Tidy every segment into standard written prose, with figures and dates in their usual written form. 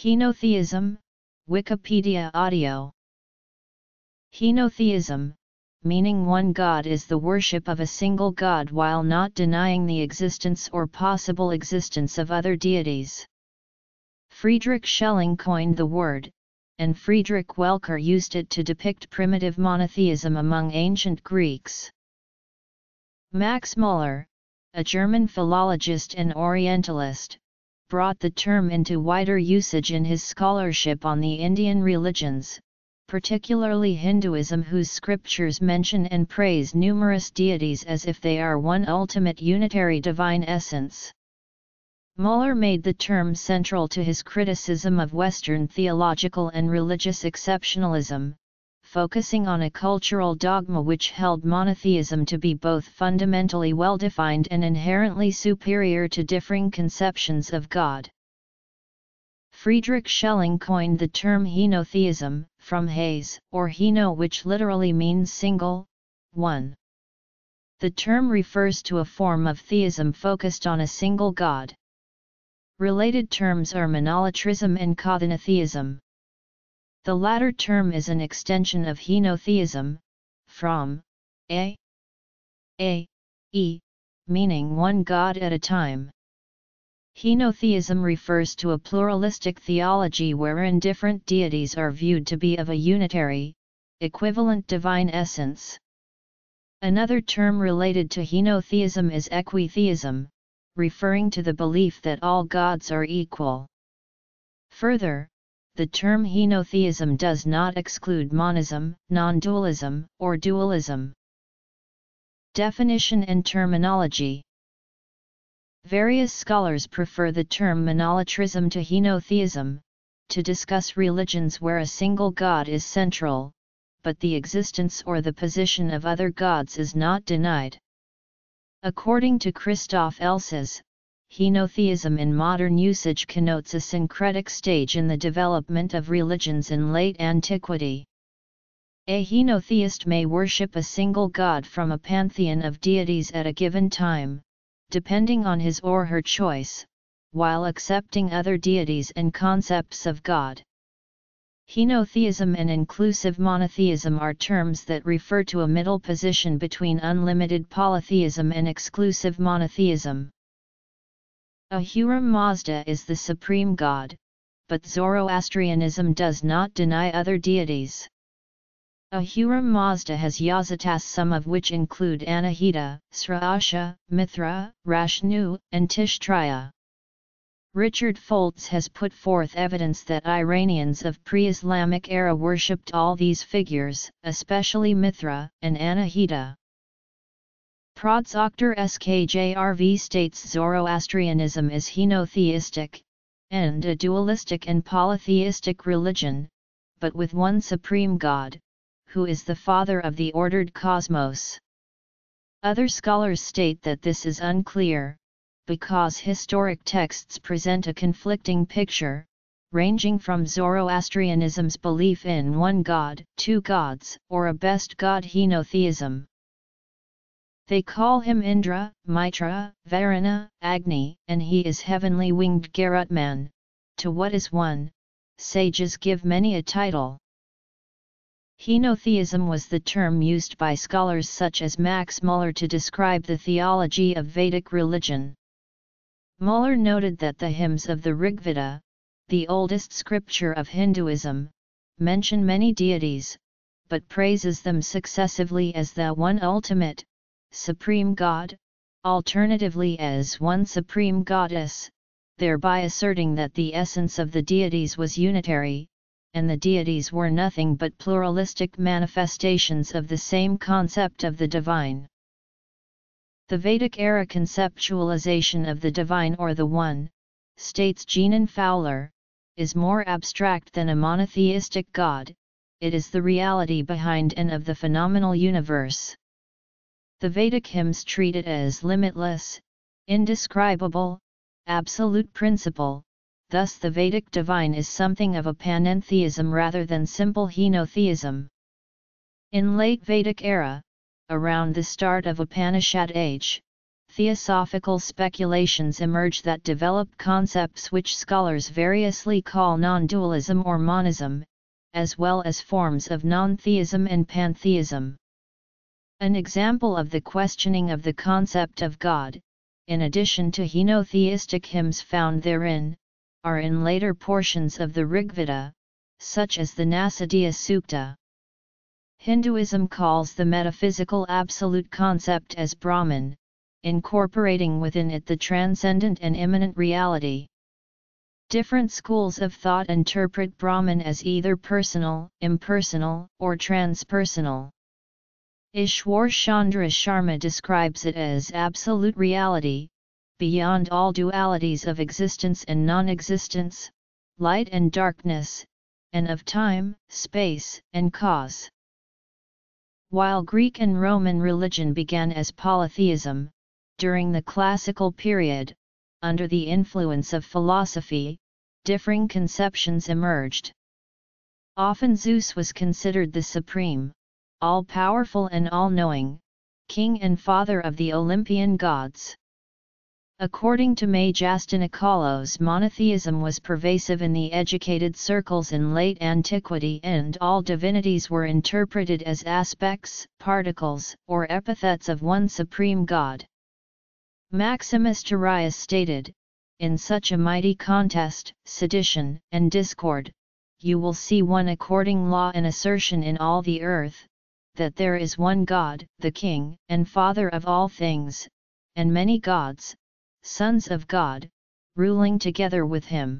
Henotheism, Wikipedia audio. Henotheism, meaning one God, is the worship of a single God while not denying the existence or possible existence of other deities. Friedrich Schelling coined the word, and Friedrich Welcker used it to depict primitive monotheism among ancient Greeks. Max Muller, a German philologist and Orientalist, brought the term into wider usage in his scholarship on the Indian religions, particularly Hinduism, whose scriptures mention and praise numerous deities as if they are one ultimate unitary divine essence. Muller made the term central to his criticism of Western theological and religious exceptionalism, focusing on a cultural dogma which held monotheism to be both fundamentally well-defined and inherently superior to differing conceptions of God. Friedrich Schelling coined the term henotheism, from hes, or heno, which literally means single, one. The term refers to a form of theism focused on a single God. Related terms are monolatrism and kothenotheism. The latter term is an extension of henotheism, from e, meaning one God at a time. Henotheism refers to a pluralistic theology wherein different deities are viewed to be of a unitary, equivalent divine essence. Another term related to henotheism is equitheism, referring to the belief that all gods are equal. Further, the term henotheism does not exclude monism, non-dualism, or dualism. Definition and terminology. Various scholars prefer the term monolatrism to henotheism, to discuss religions where a single god is central, but the existence or the position of other gods is not denied. According to Christoph Elsas, henotheism in modern usage connotes a syncretic stage in the development of religions in late antiquity. A henotheist may worship a single god from a pantheon of deities at a given time, depending on his or her choice, while accepting other deities and concepts of God. Henotheism and inclusive monotheism are terms that refer to a middle position between unlimited polytheism and exclusive monotheism. Ahura Mazda is the supreme god, but Zoroastrianism does not deny other deities. Ahura Mazda has Yazatas, some of which include Anahita, Sraasha, Mithra, Rashnu, and Tishtraya. Richard Foltz has put forth evidence that Iranians of pre-Islamic era worshipped all these figures, especially Mithra and Anahita. Prodzoctor Skjrv states Zoroastrianism is henotheistic, and a dualistic and polytheistic religion, but with one supreme God, who is the father of the ordered cosmos. Other scholars state that this is unclear, because historic texts present a conflicting picture, ranging from Zoroastrianism's belief in one god, two gods, or a best god henotheism. They call him Indra, Mitra, Varuna, Agni, and he is heavenly winged Garutman. To what is one, sages give many a title. Henotheism was the term used by scholars such as Max Muller to describe the theology of Vedic religion. Muller noted that the hymns of the Rigveda, the oldest scripture of Hinduism, mention many deities, but praises them successively as the one ultimate, supreme God, alternatively as one supreme goddess, thereby asserting that the essence of the deities was unitary, and the deities were nothing but pluralistic manifestations of the same concept of the divine. The Vedic-era conceptualization of the divine or the one, states Jeanin Fowler, is more abstract than a monotheistic God, it is the reality behind and of the phenomenal universe. The Vedic hymns treat it as limitless, indescribable, absolute principle, thus the Vedic divine is something of a panentheism rather than simple henotheism. In late Vedic era, around the start of Upanishad age, theosophical speculations emerge that develop concepts which scholars variously call non-dualism or monism, as well as forms of non-theism and pantheism. An example of the questioning of the concept of God, in addition to henotheistic hymns found therein, are in later portions of the Rigveda, such as the Nasadiya Sukta. Hinduism calls the metaphysical absolute concept as Brahman, incorporating within it the transcendent and immanent reality. Different schools of thought interpret Brahman as either personal, impersonal, or transpersonal. Ishwar Chandra Sharma describes it as absolute reality, beyond all dualities of existence and non-existence, light and darkness, and of time, space, and cause. While Greek and Roman religion began as polytheism, during the classical period, under the influence of philosophy, differing conceptions emerged. Often Zeus was considered the supreme, all-powerful and all-knowing, king and father of the Olympian gods. According to Majastinikalos, monotheism was pervasive in the educated circles in late antiquity, and all divinities were interpreted as aspects, particles, or epithets of one supreme god. Maximus Tyrius stated, "In such a mighty contest, sedition, and discord, you will see one according law and assertion in all the earth, that there is one God, the King, and Father of all things, and many gods, sons of God, ruling together with him."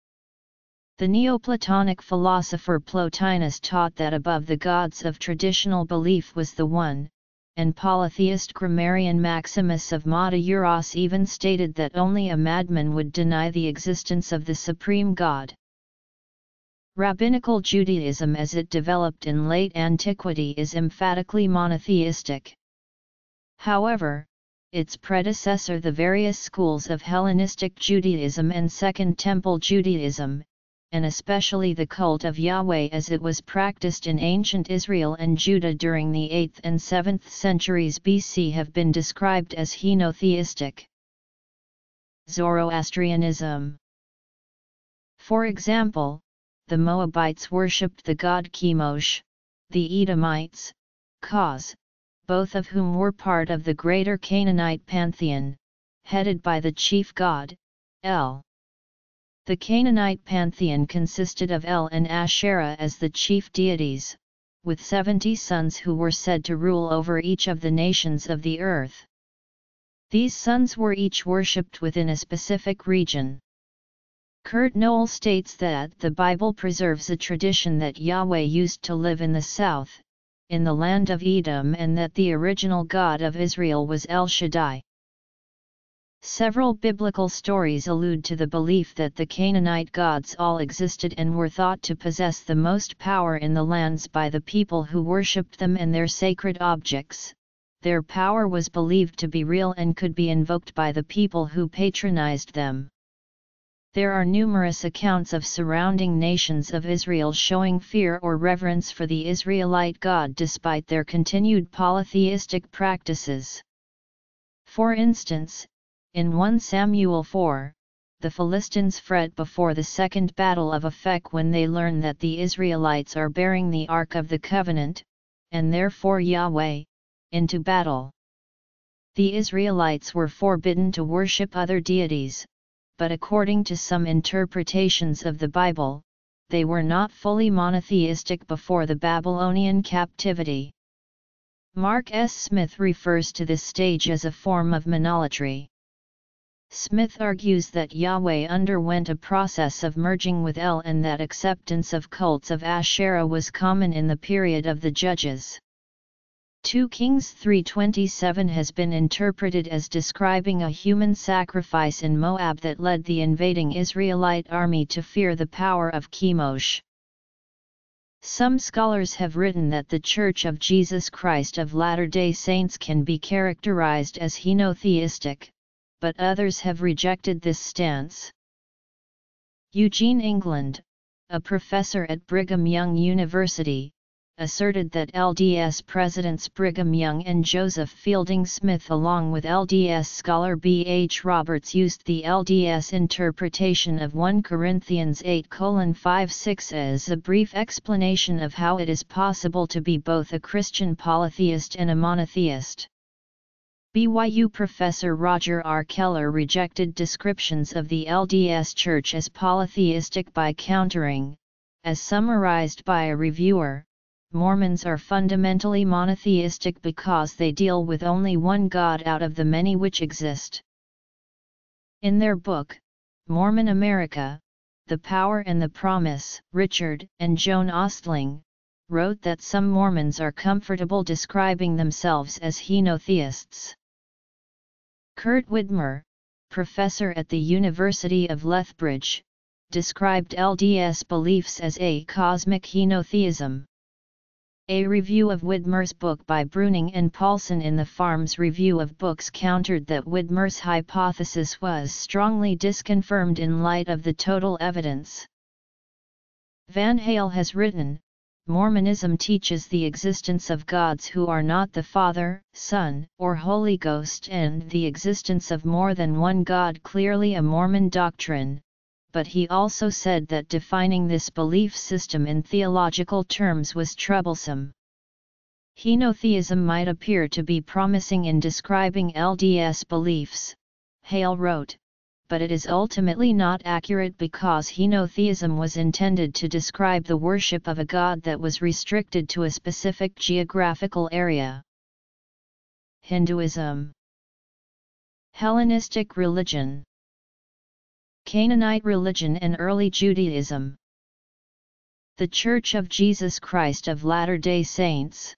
The Neoplatonic philosopher Plotinus taught that above the gods of traditional belief was the One, and polytheist grammarian Maximus of Mataeuros even stated that only a madman would deny the existence of the supreme God. Rabbinical Judaism as it developed in late antiquity is emphatically monotheistic. However, its predecessor, the various schools of Hellenistic Judaism and Second Temple Judaism, and especially the cult of Yahweh as it was practiced in ancient Israel and Judah during the 8th and 7th centuries BC, have been described as henotheistic. Zoroastrianism. For example, the Moabites worshipped the god Chemosh, the Edomites, Kaz, both of whom were part of the greater Canaanite pantheon, headed by the chief god, El. The Canaanite pantheon consisted of El and Asherah as the chief deities, with 70 sons who were said to rule over each of the nations of the earth. These sons were each worshipped within a specific region. Kurt Noel states that the Bible preserves a tradition that Yahweh used to live in the south, in the land of Edom, and that the original God of Israel was El Shaddai. Several biblical stories allude to the belief that the Canaanite gods all existed and were thought to possess the most power in the lands by the people who worshipped them and their sacred objects. Their power was believed to be real and could be invoked by the people who patronized them. There are numerous accounts of surrounding nations of Israel showing fear or reverence for the Israelite God despite their continued polytheistic practices. For instance, in 1 Samuel 4, the Philistines fret before the second battle of Aphek when they learn that the Israelites are bearing the Ark of the Covenant, and therefore Yahweh, into battle. The Israelites were forbidden to worship other deities, but according to some interpretations of the Bible, they were not fully monotheistic before the Babylonian captivity. Mark S. Smith refers to this stage as a form of monolatry. Smith argues that Yahweh underwent a process of merging with El and that acceptance of cults of Asherah was common in the period of the Judges. 2 Kings 3:27 has been interpreted as describing a human sacrifice in Moab that led the invading Israelite army to fear the power of Chemosh. Some scholars have written that the Church of Jesus Christ of Latter-day Saints can be characterized as henotheistic, but others have rejected this stance. Eugene England, a professor at Brigham Young University, asserted that LDS Presidents Brigham Young and Joseph Fielding Smith along with LDS scholar B. H. Roberts used the LDS interpretation of 1 Corinthians 8:5-6 as a brief explanation of how it is possible to be both a Christian polytheist and a monotheist. BYU professor Roger R. Keller rejected descriptions of the LDS Church as polytheistic by countering, as summarized by a reviewer, Mormons are fundamentally monotheistic because they deal with only one God out of the many which exist. In their book, Mormon America, The Power and the Promise, Richard and Joan Ostling wrote that some Mormons are comfortable describing themselves as henotheists. Kurt Widmer, professor at the University of Lethbridge, described LDS beliefs as a cosmic henotheism. A review of Widmer's book by Bruning and Paulson in the Farms Review of Books countered that Widmer's hypothesis was strongly disconfirmed in light of the total evidence. Van Hale has written, Mormonism teaches the existence of gods who are not the Father, Son, or Holy Ghost and the existence of more than one God, clearly a Mormon doctrine, but he also said that defining this belief system in theological terms was troublesome. Henotheism might appear to be promising in describing LDS beliefs, Hale wrote, but it is ultimately not accurate because henotheism was intended to describe the worship of a god that was restricted to a specific geographical area. Hinduism. Hellenistic religion. Canaanite religion and early Judaism. The Church of Jesus Christ of Latter-day Saints.